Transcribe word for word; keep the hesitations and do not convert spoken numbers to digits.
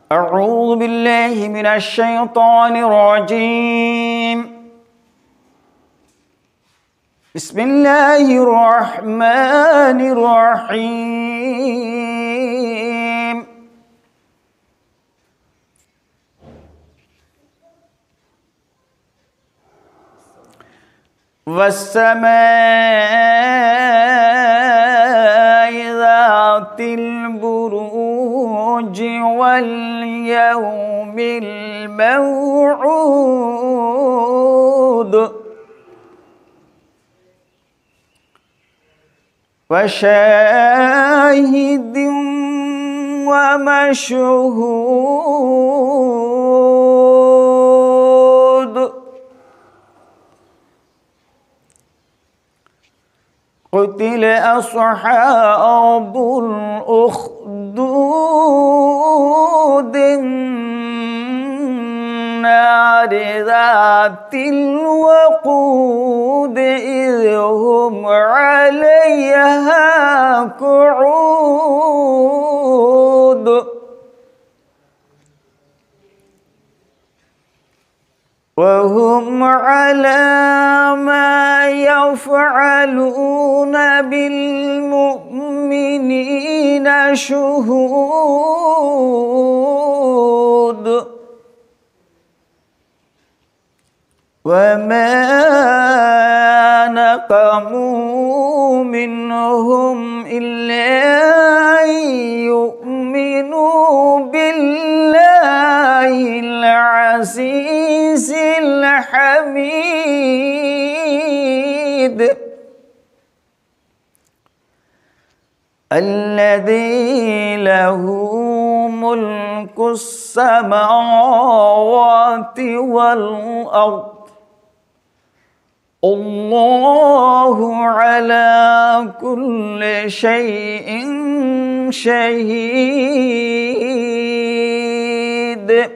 أعوذ بالله من الشيطان الرجيم. بسم الله الرحمن الرحيم. والسماء ذات البروج واليوم الموعود وشاهد ومشهود. قتل أصحاب الأخدود النار ذات الوقود إذ هم عليها قعود وهم على ما يفعلون بالمؤمنين شهود. وما نقموا منهم إلا أن يؤمنوا بالله العزيز الحميد الذي له ملك السماوات والأرض الله على كل شيء شهيد.